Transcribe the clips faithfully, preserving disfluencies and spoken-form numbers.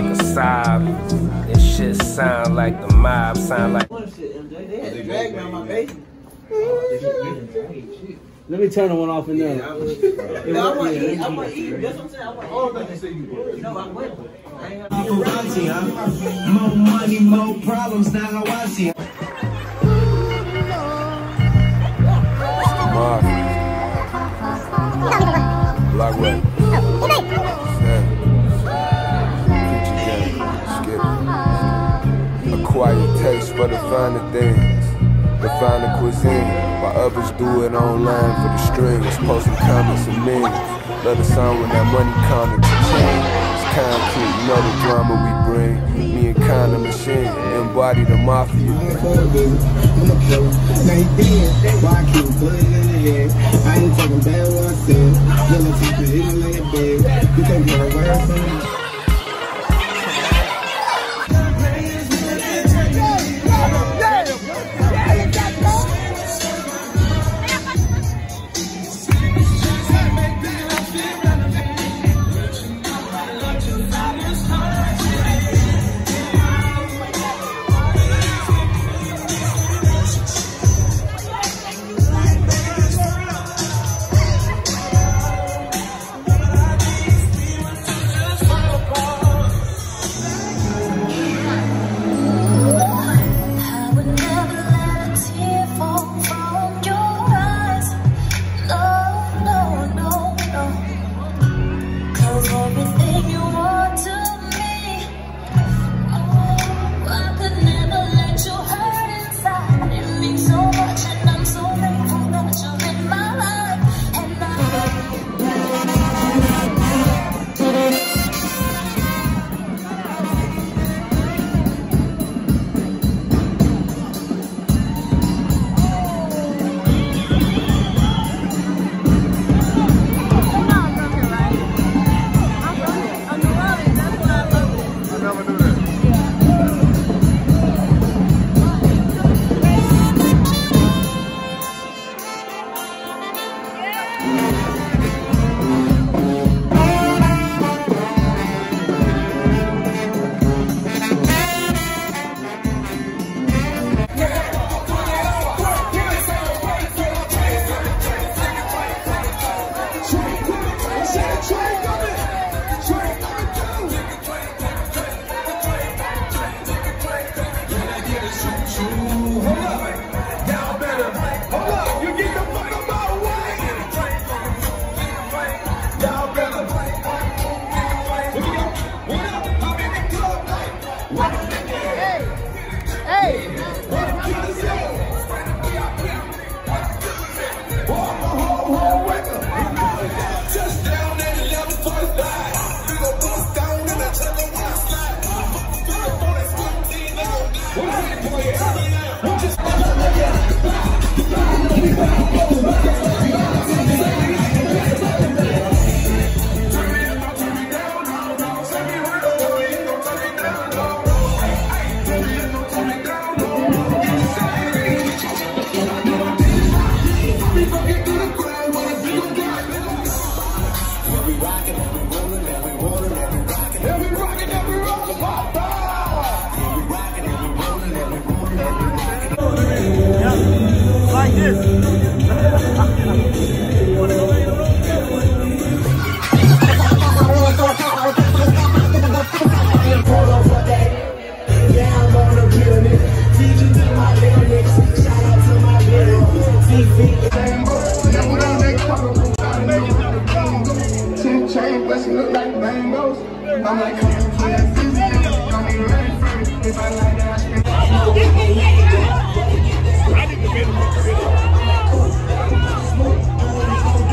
a sob. This shit sound like the mob, sound like. Let me turn the one off and then. Yeah, I want to eat. I want to eat. That's what I'm saying. I want to eat. Oh, like you say you would. No, I will. I ain't got more money, more problems. Now how I see it. Block way. Acquire taste for the finer things, the finer cuisine, while others do it online for the strings, posting comments and memes. Let the sound when that money coming to change. It's concrete, you know the drama we bring. Me and Kinda Machine embody the mafia. I ain't talking bad what I said. Yellow teeth and eating like a bed. You can't get a word from me.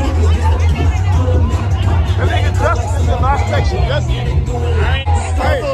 Hey.